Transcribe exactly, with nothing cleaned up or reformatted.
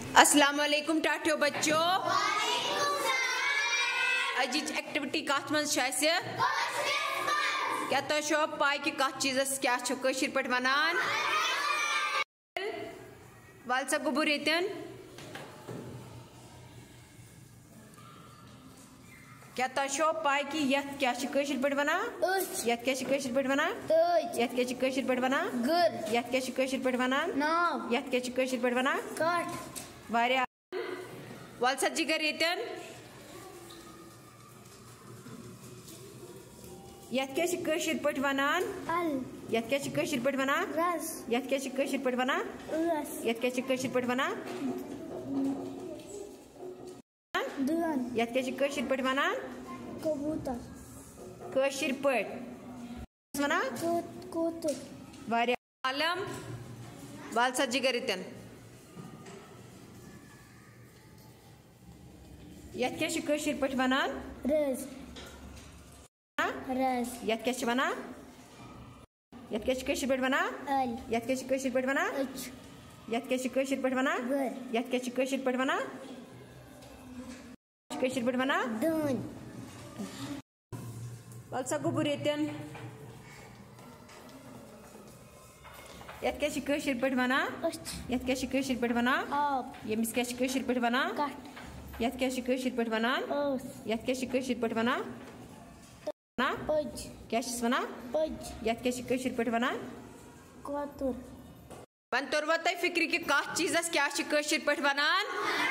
अस्सलाम वालेकुम टाटियो बच्चों। अजिच एक्टिविटी कत मज क्या तुम पाई कि कत चीज़ क्या कशीर पे वनान वाल सा गुबुर यतन क्या तुम पाई कि यत क्या कशीर पे वनान यत क्या कशीर पे वनान यत क्या कशीर पे वनान यत क्या कशीर पे वनान यत क्या कशीर पे वनान वारिया वाल सा जिगर यतन यत क्या कशीर पे वनान यत क्या कशीर पे वनान यत क्या कशीर पे वनान यत क्या कशीर पे वनान यत क्या कशीर पे वनान कबूतर कशीर पे वनान कूतर वारिया आलम वाल सा जिगर यतन यत क्या कशीर पे वनान रज रज यत क्या वनान यत क्या कशीर पे वनान अल यत क्या कशीर पे वनान अच यत क्या कशीर पे वनान गर यत क्या कशीर पे वनान कशीर पे वनान दन वाल सा गुबुर यतन यत क्या कशीर पे वनान अच यत क्या कशीर पे वनान आब यमिस क्या कशीर पे वनान कट यत क्या कशीर पे वनान ओस यत क्या कशीर पे वनान ना पज क्या वनान पज यत क्या कशीर पे वनान कतुर वन तोर वा तय फिक्र कि कत चीज़ क्या कशीर पे वनान